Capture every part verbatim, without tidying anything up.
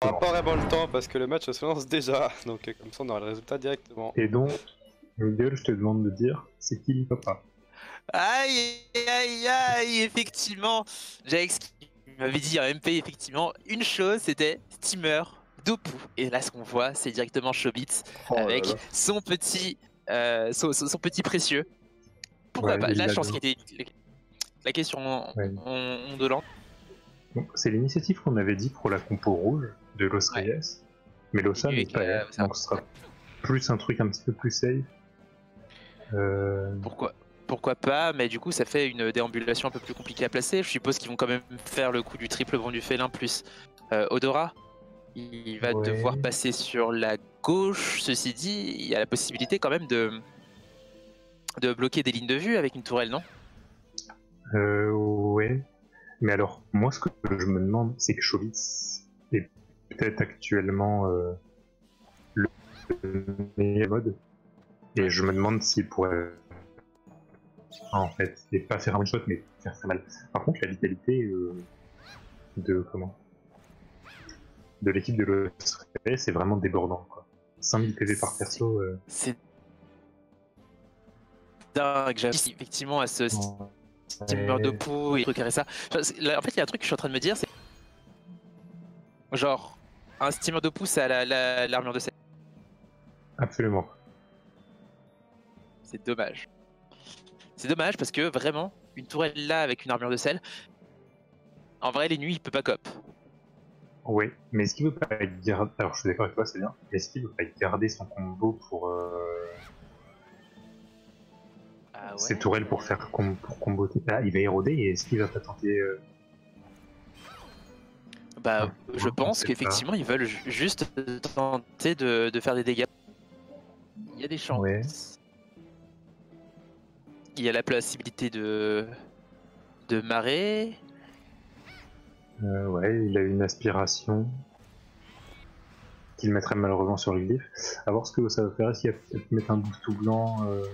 On n'a pas vraiment le temps parce que le match se lance déjà, donc comme ça on aura le résultat directement. Et donc, Miguel, je te demande de dire, c'est qui le papa? Aïe, aïe, aïe, effectivement, Jax qui m'avait dit en M P, effectivement, une chose, c'était Steamer, Dopu. Et là, ce qu'on voit, c'est directement Chobits Oh là avec là. son petit, euh, son, son- son petit précieux. Pourquoi Ouais, pas? il Là, je pense l'adore. qu'il était la question en, Ouais. en, en Dolan. Donc, c'est l'initiative qu'on avait dit pour la compo rouge de Los Ouais. Reyes, mais Losa Et n'est lui, pas euh, là, ça- donc ce sera plus un truc un petit peu plus safe. Euh... Pourquoi, pourquoi pas, mais du coup, ça fait une déambulation un peu plus compliquée à placer. Je suppose qu'ils vont quand même faire le coup du triple vent du félin plus euh, Odora. Il va Ouais. devoir passer sur la gauche. Ceci dit, il y a la possibilité quand même de, de bloquer des lignes de vue avec une tourelle, non? Euh, ouais. Mais alors, moi, ce que je me demande, c'est que Chobits est peut-être actuellement euh, le meilleur mode. Et je me demande s'il pourrait. En fait, et pas faire un one shot, mais faire très mal. Par contre, la vitalité euh, de. Comment de l'équipe de Los Reyes, c'est vraiment débordant, quoi. cinq mille P V par perso. Euh... C'est dingue. J'avoue effectivement à ce steamer de pou et trucs et ça. En fait, il y a un truc que je suis en train de me dire, c'est genre un steamer de pou, c'est à la- la- l'armure de sel. Absolument. C'est dommage. C'est dommage parce que vraiment, une tourelle là avec une armure de sel, en vrai, les nuits, il peut pas cop. Oui, mais est-ce qu'il veut pas garder. Alors, je suis d'accord avec toi, c'est bien. Mais est-ce qu'il veut pas garder son combo pour. Euh... Ah ouais. Ses tourelles pour faire com pour combo. Ah, il va éroder et est-ce qu'il va pas tenter. Euh... Bah, Ah, je pense c'est qu'effectivement, ils veulent ju- juste tenter de, de faire des dégâts. Il y a des chances. Ouais. Il y a la possibilité de de marée. Euh, ouais, il a une aspiration qu'il mettrait malheureusement sur le glyphe. À voir ce que ça va faire, est-ce qu'il va peut-être mettre un boost tout blanc euh...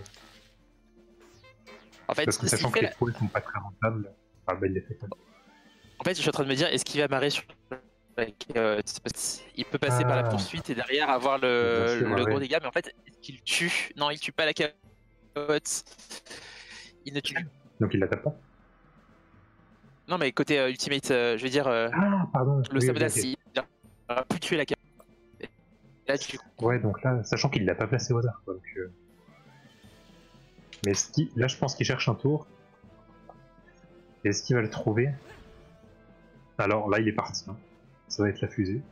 En fait, Parce que ce sachant qu'il que fait les là- pôles sont pas très rentables. Ah bah il l'a fait quand même. en fait, je suis en train de me dire, est-ce qu'il va marrer sur avec, euh, c'est parce qu'il peut passer par la Ah. poursuite et derrière avoir Bien le, sûr, le ouais, gros ouais. dégât, mais en fait, est-ce qu'il tue? Non, il tue pas la capote. Il ne tue. Donc il la tape pas. Non, mais côté euh, ultimate, euh, je veux dire, euh, Ah pardon. le oui, Sabodas, ok, ok. il a pu tuer la capote. Là, du coup, Ouais, donc là, sachant qu'il l'a pas placé au hasard. quoi, Donc, euh... Mais est-ce qu'il- là, je pense qu'il cherche un tour. Est-ce qu'il va le trouver? Alors là, il est parti. hein. Ça va être la fusée.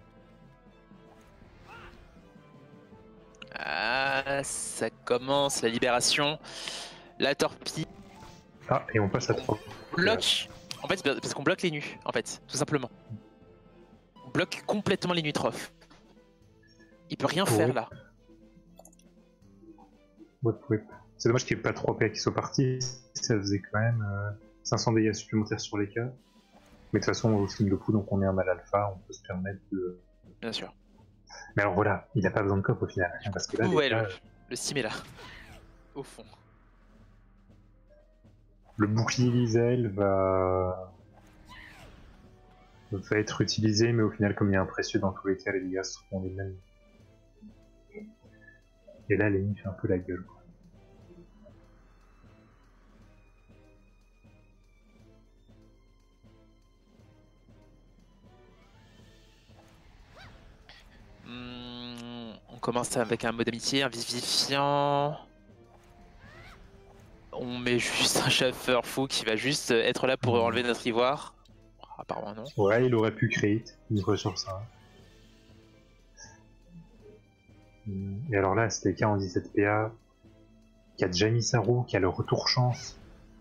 ah, ça commence la libération. La torpille Ah, et on passe à trois. bloque. En fait, c'est parce qu'on bloque les nus, en fait, tout simplement. On bloque complètement les nutrophes. Il peut rien faire Ouais. là. Ouais, ouais. C'est dommage qu'il n'y ait pas trois P A qui soient partis. Ça faisait quand même euh, cinq cents dégâts supplémentaires sur les cas. Mais de toute façon, au film de coup, donc on est un mal alpha, on peut se permettre de. Bien sûr. Mais alors voilà, il n'a pas besoin de cop au final. hein, Parce que là, les Ouais, gars, le, le sim est là. Au fond. le bouclier Lizel va. va être utilisé, mais au final, comme il y a un précieux dans tous les cas, les dégâts seront les mêmes. Et là, l'ennemi fait un peu la gueule. quoi. Hmm, on commence avec un mode amitié, un vivifiant. On met juste un chasseur fou qui va juste être là pour Hmm. enlever notre ivoire. Apparemment non. Ouais, il aurait pu créer une fois sur ça. Et alors là, c'était K en dix-sept P A, qui a déjà mis sa roue, qui a le retour chance,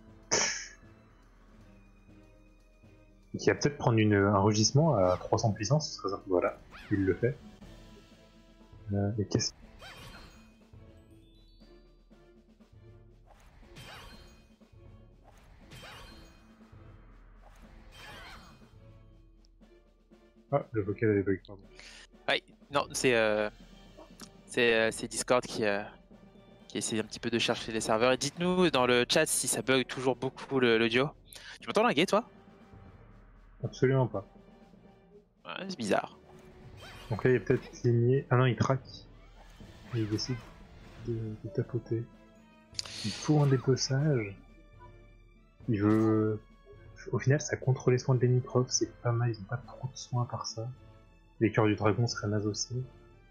et qui va peut-être prendre une, un rugissement à trois cents de puissance, ce serait simple. Voilà, il le fait. Euh, et qu'est-ce Ah, le vocal avait bug, pardon. Ouais, non, c'est euh, c'est euh, c'est Discord qui, euh, qui essaie un petit peu de chercher les serveurs. Et dites-nous dans le chat si ça bug toujours beaucoup le- l'audio. Tu m'entends laguer toi? Absolument pas. Ouais, c'est bizarre. Donc là, il est peut-être ligné. Ah non, il traque. Et il décide de, de tapoter. Il faut un dépeçage. Il veut. Au final, ça contrôle les soins de Leniprov, c'est pas mal, ils ont pas trop de soins par ça. Les cœurs du dragon seraient naze aussi.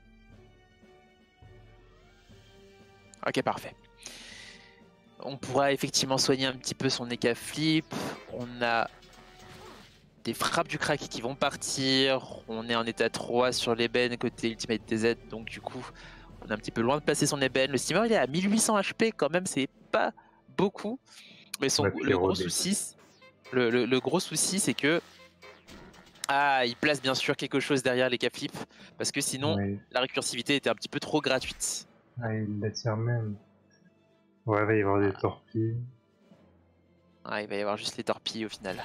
Ok, parfait. On pourra effectivement soigner un petit peu son Eka Flip. On a des frappes du crack qui vont partir. On est en état trois sur l'ébène côté Ultimate T Z, donc du coup, on est un petit peu loin de placer son ébène. Le steamer il est à mille huit cents H P quand même, c'est pas beaucoup. Mais son, Ouais, le gros rodé. souci, le, le, le gros souci, c'est que ah, il place bien sûr quelque chose derrière les Flip parce que sinon Ouais. la récursivité était un petit peu trop gratuite. Ah, il l'attire même. Ouais, il va y avoir des torpilles. Ah, il va y avoir juste les torpilles au final.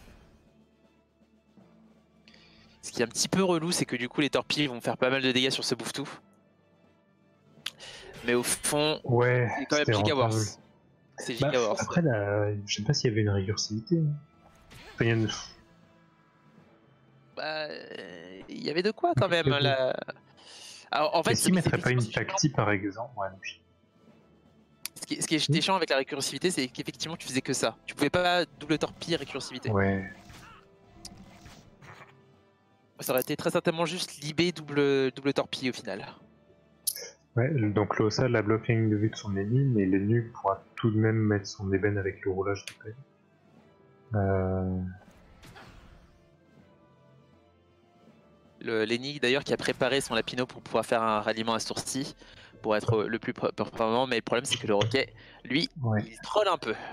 Ce qui est un petit peu relou, c'est que du coup les torpilles vont faire pas mal de dégâts sur ce bouffe-tout. Mais au fond, Ouais, c'est quand même c'était Giga Wars. rentable. C'est Bah, Giga Wars. après, là, je sais pas s'il y avait une récursivité. Enfin, il y a une... Bah, euh, il y avait de quoi quand même Ok, ok. là. Alors, en fait, Est-ce qu'il c'est- mettrait pas une c'est- tactique par exemple? Ouais, Ce qui, ce qui est chiant avec la récursivité, c'est qu'effectivement tu faisais que ça. Tu pouvais pas double torpille récursivité. ouais. Ça aurait été très certainement juste libé double, double torpille au final. Ouais, donc Losa la bloque la ligne de vue de son ennemi, mais l'ennemi pourra tout de même mettre son ébène avec le roulage de paix. Euh... Le Lenny d'ailleurs qui a préparé son Lapino pour pouvoir faire un ralliement à ce tour-ci pour être le plus performant, mais le problème c'est que le Roquet, lui, Ouais. il troll un peu.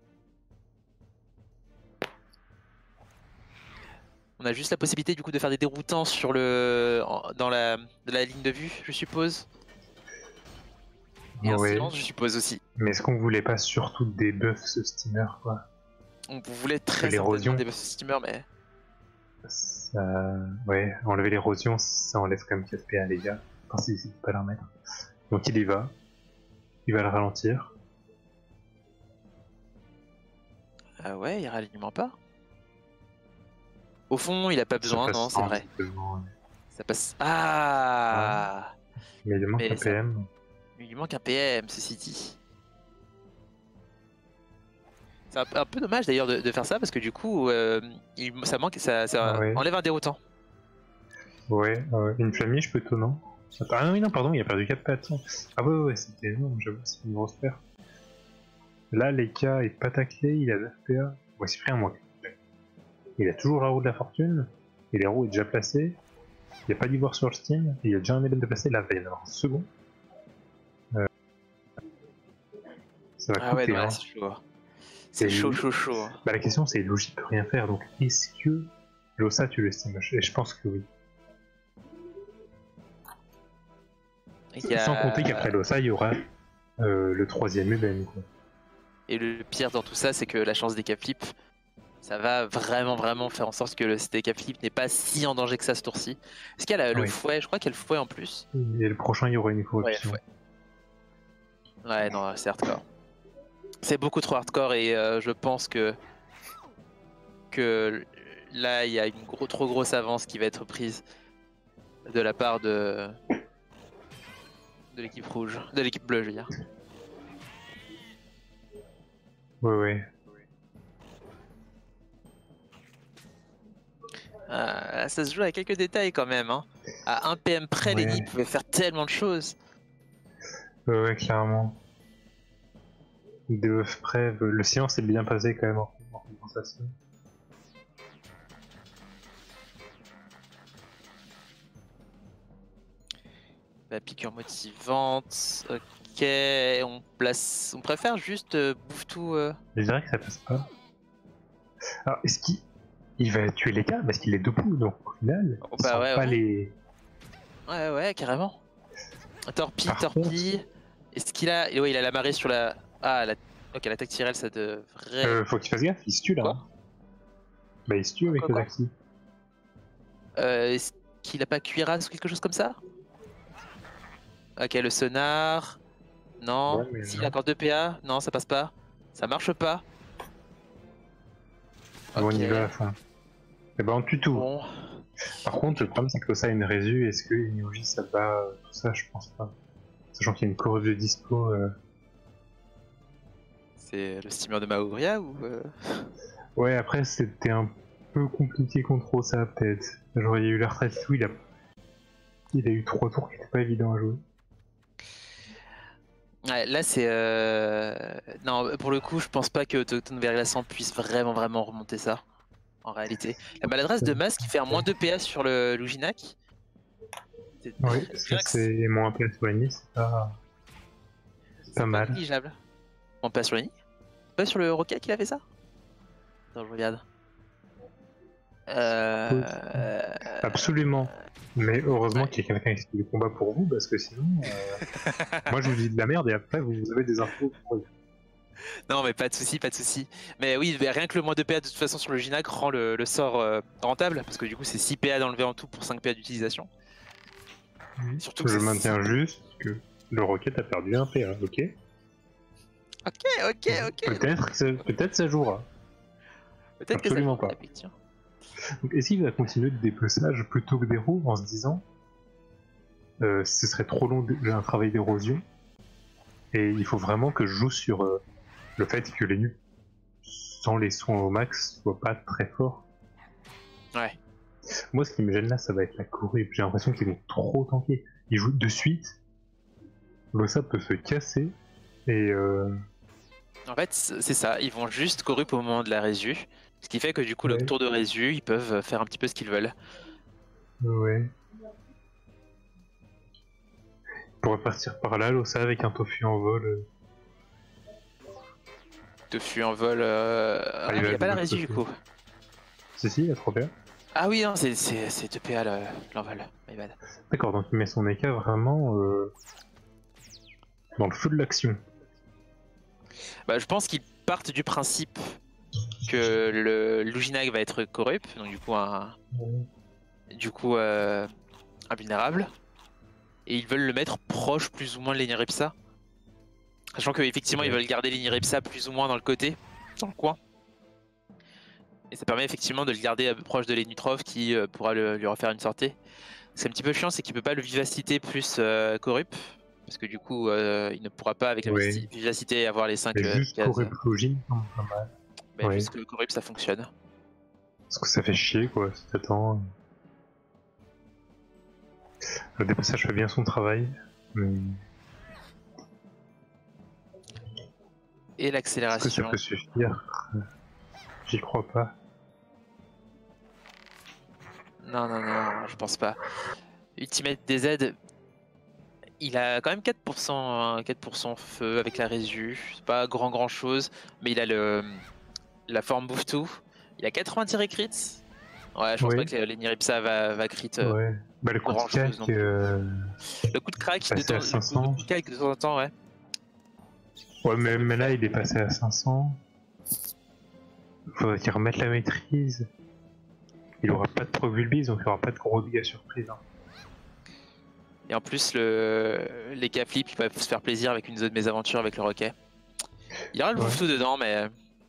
On a juste la possibilité du coup de faire des déroutants sur le dans la, de la ligne de vue, je suppose. Et un Ouais. silence, je suppose aussi. Mais est-ce qu'on voulait pas surtout des buffs ce steamer quoi? On voulait très l'érosion. certainement des buffs steamer, mais Ça... Ouais, enlever l'érosion, ça enlève quand même quatre P A les gars. Enfin, c'est c'est pas leur mettre. Donc il y va. Il va le ralentir. ah ouais, il ralliement pas. Au fond, il a pas besoin, Ça passe non, c'est sans vrai. besoin, ouais. Ça passe. Ah, Mais il manque Mais un ça- P M. il lui manque un P M, ceci dit. C'est un, un peu dommage d'ailleurs de, de faire ça parce que du coup, euh, il, ça manque, ça, ça Ouais. enlève un déroutant. Ouais, euh, une famille, je peux étonnant. Attends, ah non, oui, non, pardon, il a perdu quatre pattes. Ah ouais, ouais, ouais, c'était énorme, j'avoue, c'est une grosse perte. Là, Leka est pas taclé, il a neuf P A. Ouais, c'est pris un moins. Il a toujours la roue de la fortune, et les roues est déjà placées. Il n'y a pas d'ivoire sur le Steam, et il y a déjà un ébène de placé, là, il va y en avoir un second. Euh... Ça va Ah ouais, coûter, non, là, hein. c'est chaud. C'est Et- chaud, chaud, chaud. Bah, la question, c'est Logi peut rien faire, donc est-ce que Losa, tu le Steam? Et je pense que oui. Il y a- Sans compter qu'après Losa, il y aura euh, le troisième ébène, quoi. Et le pire dans tout ça, c'est que la chance des Flip, ça va vraiment, vraiment faire en sorte que le D K Flip n'est pas si en danger que ça ce tour-ci. Est-ce qu'il y a la- le Oui. fouet? Je crois qu'il y a le fouet en plus. Et le prochain, il y aura une Ouais, corruption. fouet. Ouais, non, c'est hardcore. C'est beaucoup trop hardcore et euh, je pense que que là, il y a une gros, trop grosse avance qui va être prise de la part de de l'équipe rouge, de l'équipe bleue, je veux dire. Ouais, ouais. Euh, ça se joue à quelques détails quand même. Hein. À un P M près, Ouais. Lenny pouvait faire tellement de choses. Ouais, ouais, clairement. De oeufs près, le silence est bien passé quand même en, en compensation. La piqûre motivante. Ok, on place. On préfère juste euh, bouffe tout. Euh... Je dirais que ça passe pas. Alors, est-ce qu'il il va tuer les cas parce qu'il est debout, donc au final, Oh, il bah sent ouais, pas ouais. les. Ouais, ouais, carrément. Torpille, Par torpille. Est-ce qu'il a. Ouais, il a la marée sur la. Ah, la. Ok, l'attaque tirelle, ça devrait. Euh, faut qu'il fasse gaffe, il se tue là. Quoi hein. Bah, il se tue avec Quoi, le quoi taxi. Euh, Est-ce qu'il a pas cuirasse ou quelque chose comme ça? Ok, le sonar. Non. Ouais, mais S'il non. a encore deux P A. Non, ça passe pas. Ça marche pas. Bon, on y Ok. va à la fin. Et bah, on tue tout. Bon. Par contre, le problème c'est que ça a une résu, est-ce que Inouji ça va, euh, tout ça, je pense pas. Sachant qu'il y a une chorus de dispo. Euh... C'est le steamer de Maoria ou euh... Ouais, après c'était un peu compliqué contre ça peut-être. Genre il y a eu la retraite et tout, il a... il a eu trois tours qui étaient pas évidents à jouer. Ouais, là c'est... Euh... Non, pour le coup, je pense pas que Autochtone Verglaçant puisse vraiment vraiment remonter ça, en réalité. La maladresse de Mas qui fait un moins deux P A sur le Luginac. Oui, parce que c'est moins P A sur l'ennemi, c'est pas... C'est pas mal. Négligeable. Moins P A sur l'ennemi. Pas sur le Rocket qu'il a fait ça? Attends, je regarde. Euh... Absolument. Mais heureusement ouais. qu'il y a quelqu'un qui fait du combat pour vous, parce que sinon, euh... moi je vous dis de la merde et après vous avez des infos pour eux. Non mais pas de soucis, pas de soucis. Mais oui, rien que le moins de P A de toute façon sur le Ginac rend le, le sort euh, rentable, parce que du coup c'est six P A d'enlever en tout pour cinq P A d'utilisation. Mmh. Surtout que je maintiens juste que le Rocket a perdu un P A, ok? Ok, ok, ok. Peut-être ça, peut-être ça jouera. Peut-être Absolument que ça pas. Donc, est-ce qu'il va continuer de dépeçage plutôt que d'héros en se disant euh, ce serait trop long, j'ai un travail d'érosion et il faut vraiment que je joue sur euh, le fait que les nus sans les soins au max soient pas très forts. Ouais. Moi ce qui me gêne là ça va être la corruption, j'ai l'impression qu'ils vont trop tanker. Ils jouent de suite, Lossa peut se casser et euh... En fait c'est ça, ils vont juste corrupt au moment de la résu. Ce qui fait que du coup, ouais. le tour de résu, ils peuvent faire un petit peu ce qu'ils veulent. Ouais. Ils pourraient partir par là, Lossa, avec un tofu en vol. Tofu en vol... Euh... Ah, ah, il n'y a pas la résu du coup. Si, si, il y a trois P A. Ah oui, non, c'est deux P A l'envol. D'accord, donc il met son E K vraiment euh... dans le feu de l'action. Bah, je pense qu'ils partent du principe que le Luginac va être corrupt, donc du coup un, du coup euh, invulnérable, et ils veulent le mettre proche plus ou moins de l'Eniripsa, sachant que effectivement ouais. ils veulent garder l'Eniripsa plus ou moins dans le côté, dans le coin, et ça permet effectivement de le garder proche de l'Enitrov qui euh, pourra le, lui refaire une sortie. C'est un petit peu chiant, c'est qu'il peut pas le vivacité plus euh, corrupt, parce que du coup euh, il ne pourra pas avec la ouais. vivacité avoir les cinq euh, juste corrupt logique, non, pas mal. Mais ouais. Juste que le corrupt ça fonctionne. Parce que ça fait chier quoi, si t'attends. Le dépassage fait bien son travail. Mais... Et l'accélération. Est-ce que ça peut suffire? J'y crois pas. Non, non, non, je pense pas. Ultimate D Z, il a quand même quatre pour cent, quatre pour cent feu avec la résu. C'est pas grand grand chose, mais il a le. La forme bouffe tout. Il a quatre-vingts tirés crits. Ouais, je pense oui. pas que l'Eniripsa va, va crit. Euh, ouais. Bah, le coup de crack. Euh... Le coup de crack de temps, cinq cents. Le coup de crack de temps en temps, ouais. Ouais, mais, mais là il est passé à cinq cents. Faudrait qu'il remette la maîtrise. Il aura pas de pro-vulbise, donc il aura pas de gros dégâts surprise. Hein. Et en plus, le... les cas flip, ils peuvent se faire plaisir avec une zone mésaventure avec le roquet. Il y aura le ouais. bouffe tout dedans, mais.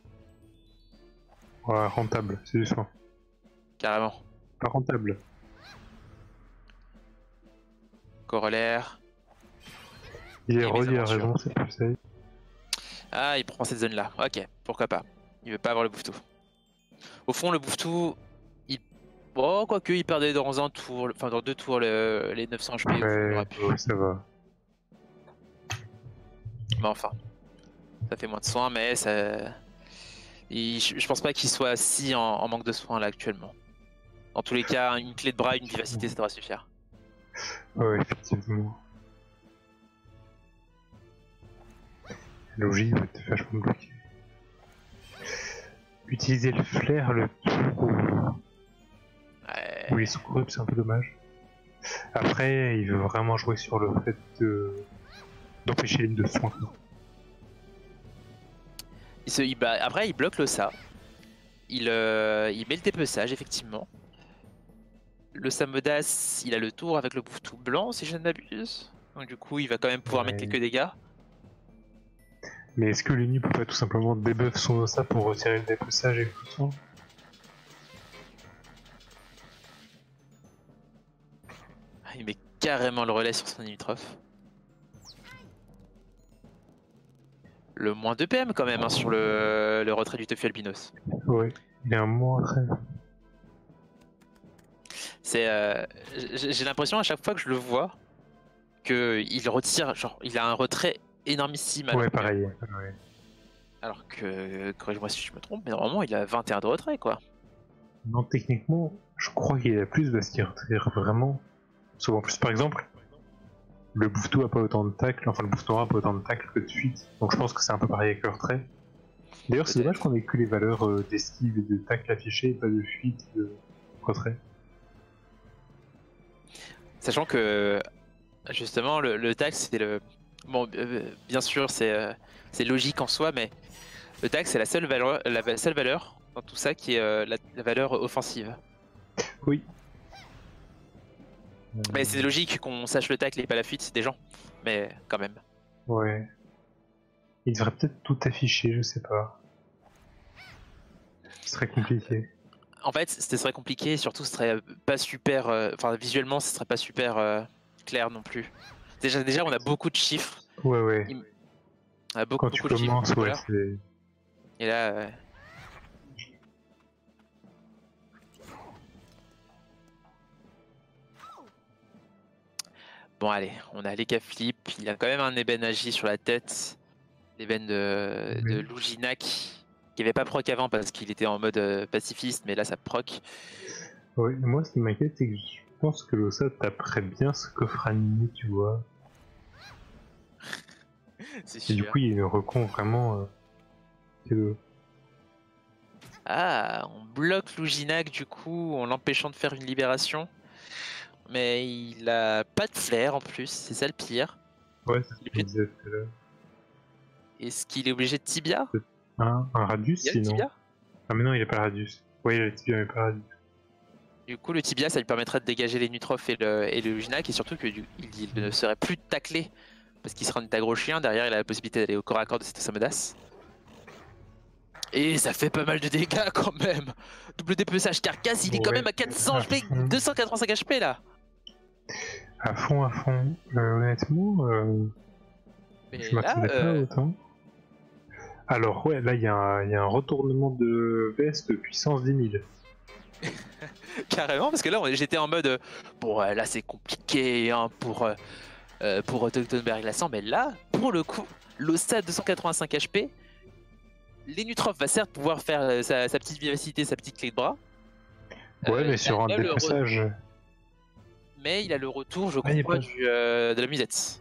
Ouais, rentable, c'est du soin. Carrément. Pas rentable. Corollaire. Il est relié à raison, c'est plus safe. Ah, il prend cette zone là. Ok, pourquoi pas. Il veut pas avoir le bouffe tout. Au fond, le bouffe tout, il. Oh, quoique, il perdait dans un tour, enfin dans deux tours le... les neuf cents H P. Ouais, ouais, ça va. Mais enfin, ça fait moins de soins, mais ça. Et je pense pas qu'il soit si en, en manque de soins là actuellement. Dans tous les cas, une clé de bras, une vivacité, ça devrait suffire. Ouais, effectivement. Logique, va être vachement bloqué. Utiliser le flair, le tour où, ouais. où il est corrupt, c'est un peu dommage. Après, il veut vraiment jouer sur le fait de d'empêcher l'île de soin. Il se, il, bah, après, il bloque le ça. Il, euh, il met le dépeçage, effectivement. Le Samodas, il a le tour avec le bouffe tout blanc, si je ne m'abuse. Donc, du coup, il va quand même pouvoir ouais. mettre quelques dégâts. Mais est-ce que l'Uni peut pas tout simplement débuff son Ossa pour retirer le dépeçage et le soin? il met carrément le relais sur son limitrophe. Le moins deux P M quand même hein, sur le, le retrait du Tofu Albinos. Ouais, il y a un moins très. C'est, euh, j'ai l'impression à chaque fois que je le vois que il retire, genre il a un retrait énormissime. Ouais, pareil. Ouais. Alors que, corrige-moi si je me trompe, mais normalement il a vingt et un de retrait quoi. Non, techniquement, je crois qu'il y a plus parce qu'il retire vraiment souvent plus. Par exemple, le Bouftou a pas autant de tacles, enfin le Bouftou a pas autant de tacles que de fuite, donc je pense que c'est un peu pareil avec le retrait. D'ailleurs, c'est dommage qu'on ait que les valeurs euh, d'esquive et de tacle affichées, et pas de fuite, de retrait. Sachant que justement le, le tacle c'est le bon euh, bien sûr c'est euh, c'est logique en soi mais le tacle c'est la seule valeur la seule valeur dans tout ça qui est euh, la, la valeur offensive. Oui. Mais c'est logique qu'on sache le tacle et pas la fuite des gens mais quand même. Ouais. Il devrait peut-être tout afficher, je sais pas. Ce serait compliqué. En fait, ce serait compliqué et surtout ce serait pas super. Enfin, euh, visuellement, ce serait pas super euh, clair non plus. Déjà, déjà, on a beaucoup de chiffres. Ouais, ouais. Il... On a beaucoup, Quand beaucoup tu de commences, chiffres. ouais, c'est. Et là. Euh... Bon, allez, on a les cas flip. Il a quand même un ébène agi sur la tête. L'ébène de, Oui. de Luginak, qui avait pas proc avant parce qu'il était en mode euh, pacifiste, mais là ça proc. Ouais, moi ce qui m'inquiète, c'est que je pense que l'Ossa taperait bien ce coffre animé, tu vois. C'est Et sûr. du coup, il y a une recon vraiment. Euh... cadeau. Ah, on bloque Luginak du coup en l'empêchant de faire une libération. Mais il a pas de flair en plus, c'est ça le pire. Ouais, c'est ce que je disais tout à l'heure. Est-ce qu'il est obligé de tibia? Un, un radius Il y a le sinon. tibia? Ah, mais non, il a pas le radius. Ouais, il a le tibia, mais pas le radius. Du coup, le tibia ça lui permettrait de dégager les Nutrophes et le, et le Luginak, et surtout qu'il il ne serait plus taclé parce qu'il sera un gros chien. Derrière, il a la possibilité d'aller au corps à corps de cette Samodas. Et ça fait pas mal de dégâts quand même. Double dépeçage carcasse, il est quand Ouais, même à quatre cents H P, fond. deux cent quatre-vingt-cinq H P là. À fond, à fond. Euh, honnêtement, euh, Mais je là, m'attendais euh, pas autant. Alors, ouais, là, il y, y a un retournement de veste puissance dix mille. carrément, parce que là, on- j'étais en mode euh, bon, euh, là c'est compliqué hein, pour euh, euh, pour Teutonberg Glaçant, mais là, pour le coup, l'Ossa deux cent quatre-vingt-cinq H P, les Nutrophes va certes pouvoir faire euh, sa, sa petite vivacité, sa petite clé de bras. Ouais, Euh, mais il sur a- un il a le re- dépassage. Mais il a le retour, je Ah, il y a crois, pas- du, euh, de la musette.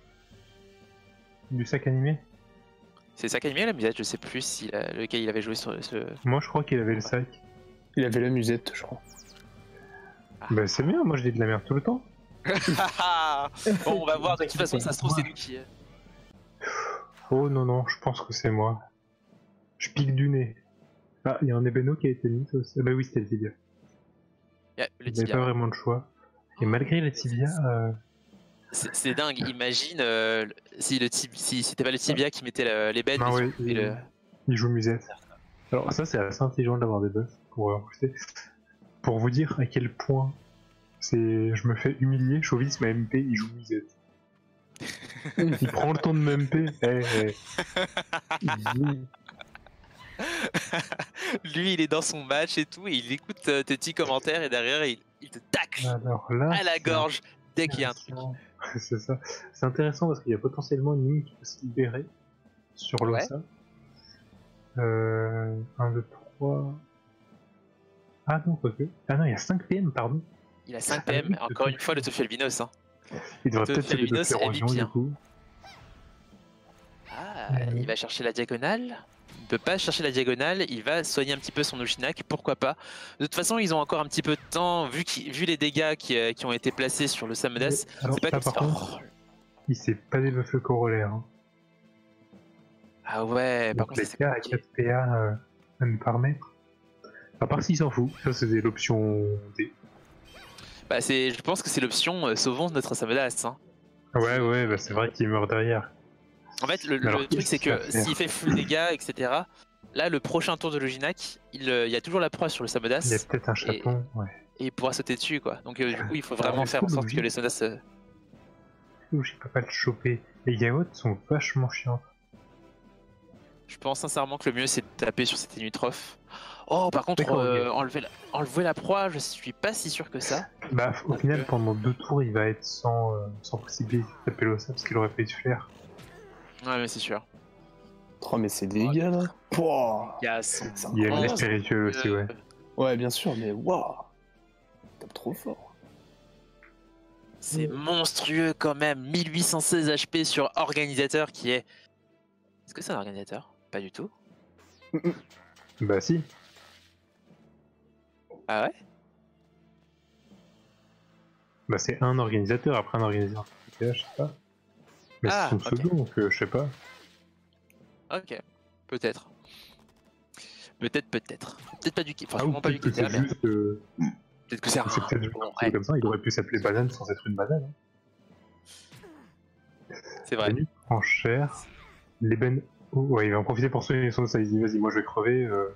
Du sac animé. C'est ça animé la musette, je sais plus si la- lequel il avait joué sur ce. Moi, je crois qu'il avait le sac. Il avait la musette, je crois. Bah, c'est bien, moi, je dis de la merde tout le temps. Bon, on va voir, de toute façon, ça se trouve, c'est nous qui. Oh non, non, je pense que c'est moi. Je pique du nez. Ah, il y a un ébéno qui a été mis, ça aussi. Ah, bah oui, c'était le tibia. Yeah, le Il n'y avait tibia. pas vraiment de choix. Et malgré le tibia, euh, C'est c'est dingue, imagine euh, si le tib- si c'était pas le tibia qui mettait le- les bêtes. Ah mais ouais, si- et il- le- il joue musette. Alors ça, c'est assez intelligent d'avoir des buffs pour euh, booster. Pour vous dire à quel point c'est, je me fais humilier, Chauvis, ma M P, il joue musette. Il prend le temps de M P. Eh, eh. Lui, il est dans son match et tout, et il écoute euh, tes petits commentaires et derrière, il, il te tacle Alors là, à la c'est gorge dès qu'il y a un truc. intéressant. C'est ça. C'est intéressant parce qu'il y a potentiellement une ligne qui peut se libérer sur l'Ossa. Euh, un, deux, trois. Ah non, pas que. Ah non, il y a cinq P M, pardon. Il a cinq P M, Ah oui, encore une fois, le Tofu Albinos. Hein. Il devrait Te peut-être se faire une débloquer os, l'érosion M V P, du hein. coup. Ah, Ouais. il va chercher la diagonale. Il peut pas chercher la diagonale, il va soigner un petit peu son Luginak, pourquoi pas. De toute façon, ils ont encore un petit peu de temps, vu, qu'il- vu les dégâts qui, euh, qui ont été placés sur le Samodas. Mais alors, C'est pas là, comme par si- contre, Oh. il s'est pas débuffé le corollaire. Hein. Ah ouais, par Donc contre, les c'est gars à compliqué. quatre P A euh, même par mètre. À part s'il s'en fout, ça c'était l'option D. Bah, c'est, je pense que c'est l'option euh, sauvons notre Samodas. Hein. Ouais, ouais, bah c'est vrai qu'il meurt derrière. En fait, le, Alors, le truc, qu'est-ce c'est qu'il va que faire s'il fait full dégâts, et cetera, là, le prochain tour de Luginak, il, euh, il y a toujours la proie sur le Il y a Samodas. peut-être un chaton, ouais. et il pourra sauter dessus quoi. Donc euh, du coup il faut vraiment Alors, faire en est-ce que sorte que Luigi- les Sodas... euh, Ou je peux pas le choper. Les Yaots sont vachement chiants. Je pense sincèrement que le mieux c'est de taper sur cette Inutroph. Oh par contre D'accord, euh, ok. enlever, la... enlever la proie, je suis pas si sûr que ça. Bah, au Ok. final, pendant deux tours, il va être sans, euh, sans possibilité de taper l'Ossa parce qu'il aurait pas eu de flair. Ouais mais c'est sûr. Oh, mais c'est des gars là. Pouah. Il y a son... C'est Il y a une incroyable. spirituelle aussi, ouais. Ouais, bien sûr, mais waouh. Tape trop fort. C'est monstrueux quand même, mille huit cent seize H P sur Organisateur qui est... Est-ce que c'est un Organisateur? Pas du tout. Bah, si. Ah ouais? Bah, c'est un organisateur après un organisateur. Je sais pas. Mais Ah, c'est son pseudo, donc euh, je sais pas. Ok, peut-être. Peut-être, peut-être. Peut-être pas du Ki- Ah, ou franchement pas du peut-être que Kidam, c'est mais juste. euh, peut-être que c'est un... C'est peut-être juste Bon, un ouais, truc comme ça. Il aurait pu s'appeler banane sans être une banane. Hein. c'est vrai. Venu en chair. L'ébène. Oh, ouais, il va en profiter pour soigner son ça. Il dit vas-y, moi je vais crever. euh.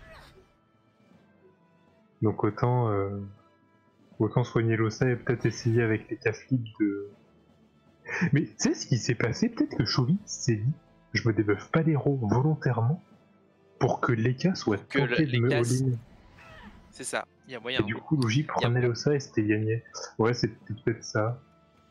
Donc autant. euh, Autant soigner l'Ossa et peut-être essayer avec les caflips de. Mais tu sais ce qui s'est passé? Peut-être que Chovy s'est dit je me débuffe pas l'héros volontairement pour que Leka soit Que tenté le- de me Leka all-in. C'est ça, il y a moyen. Et du coup, Luigi prenait l'Ossa et c'était gagné. Ouais, c'était peut-être ça.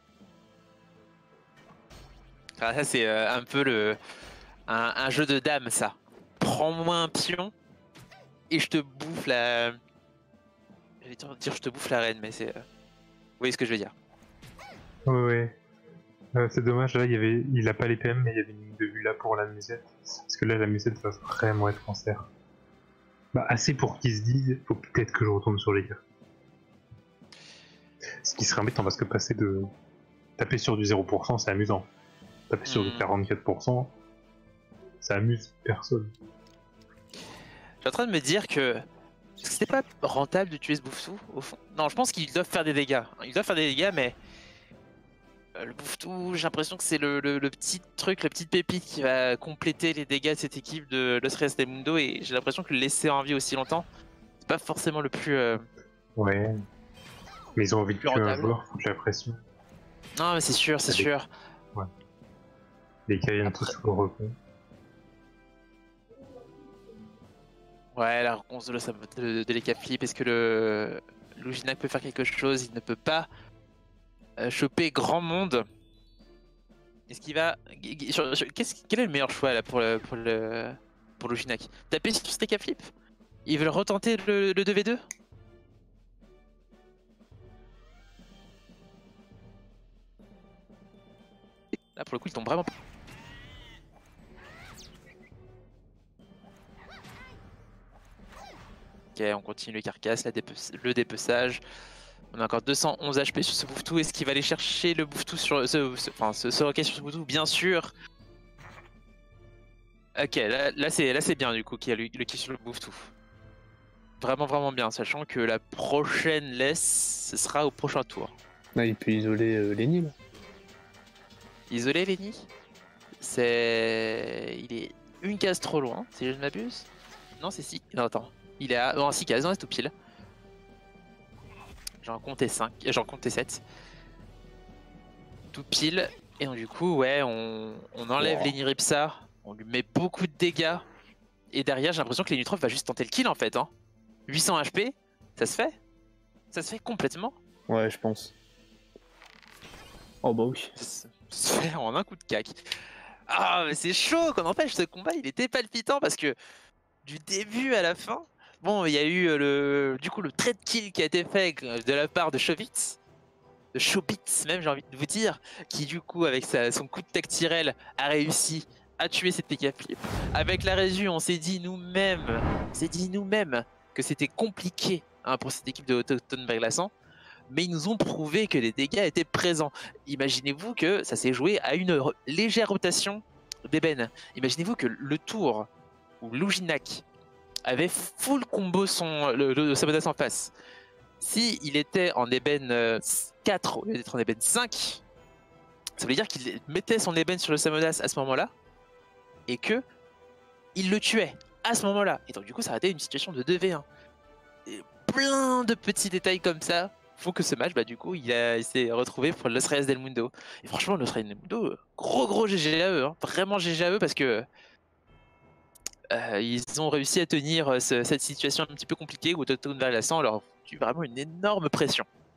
Ah, ça c'est euh, un peu le... Un, un jeu de dames ça. Prends-moi un pion et je te bouffe la... J'allais dire je te bouffe la reine, mais c'est... euh, Vous voyez ce que je veux dire. Ouais, ouais. Euh, c'est dommage, là, il, y avait... il a pas les P M, mais il y avait une ligne de vue là pour la musette. Parce que là, la musette va vraiment être cancer. Bah, assez pour qu'ils se disent, faut peut-être que je retourne sur les gars. Ce qui serait embêtant, parce que passer de. Taper sur du zéro pour cent, c'est amusant. Taper sur du Hmm. quarante-quatre pour cent, ça amuse personne. Je suis en train de me dire que... Est-ce que c'était pas rentable de tuer ce bouffetou au fond? Non, je pense qu'ils doivent faire des dégâts. Ils doivent faire des dégâts, mais... Euh, Le bouffetou, j'ai l'impression que c'est le, le- le petit truc, la petite pépite qui va compléter les dégâts de cette équipe de Los Reyes del Mundo, et j'ai l'impression que le laisser en vie aussi longtemps, c'est pas forcément le plus... euh, Ouais. Mais ils ont envie de Plus tuer un rentable. joueur, foutre la pression. Non mais c'est sûr, c'est Avec- sûr. Les Kayen tous sous le repos. Ouais, la réponse de, Los- de, de l'Eka Flip, est-ce que le Luginac peut faire quelque chose? Il ne peut pas euh, choper grand monde. Est-ce qu'il va... sur- sur- qu'est-ce- Quel est le meilleur choix là pour le pour le pour Luginac? Taper sur cet Eka Flip? Ils veulent retenter le, le deux v deux? Là pour le coup il tombe vraiment pas. Ok, on continue le carcasse, la dépe- le dépeçage. On a encore deux cent onze H P sur ce bouffetou. Est-ce qu'il va aller chercher le bouffetou sur ce, ce- enfin ce, ce roquet sur ce bouffetou? Bien sûr. Ok, là, là c'est là c'est bien du coup qu'il y a le, le kill sur le bouffetou. Vraiment vraiment bien, sachant que la prochaine laisse, ce sera au prochain tour. Là, il peut isoler euh, Lenny là. Isolé Lenny, c'est, il est une case trop loin, si je ne m'abuse. Non c'est six. Non attends, il est à non six cases, non c'est tout pile. J'en comptais cinq, j'en comptais sept. Tout pile. Et donc du coup, ouais, on, on enlève Wow. Lenny Ripsa, on lui met beaucoup de dégâts. Et derrière, j'ai l'impression que Lenny Troph va juste tenter le kill en fait. Hein. huit cents H P, ça se fait. Ça se fait complètement. Ouais, je pense. Oh bah oui. Ça se, ça se fait en un coup de cac. Ah, mais c'est chaud, qu'on empêche ce combat, il était palpitant parce que du début à la fin, bon, il y a eu euh, le, du coup le trade kill qui a été fait euh, de la part de Chobits, de Chobits même, j'ai envie de vous dire, qui du coup avec sa, son coup de tactirel a réussi à tuer cette P K Flip. Avec la résu, on s'est dit nous-mêmes, on s'est dit nous-mêmes que c'était compliqué hein, pour cette équipe de Autochtone Verglaçant, mais ils nous ont prouvé que les dégâts étaient présents. Imaginez-vous que ça s'est joué à une re- légère rotation d'ébène. Imaginez-vous que le tour où Luginac avait full combo son, le, le, sa menace en face, si il était en ébène euh, quatre au lieu d'être en ébène cinq, ça veut dire qu'il mettait son ébène sur le Samonas à ce moment-là et que il le tuait à ce moment-là. Et donc du coup ça aurait été une situation de deux v un. Et plein de petits détails comme ça font que ce match, bah, du coup, il, a- il s'est retrouvé pour Los Reyes del Mundo. Et franchement, Los Reyes del Mundo, gros gros G G à eux, hein. Vraiment G G à eux parce que euh, ils ont réussi à tenir euh, ce- cette situation un petit peu compliquée où Toto Verlasan leur a foutu vraiment une énorme pression.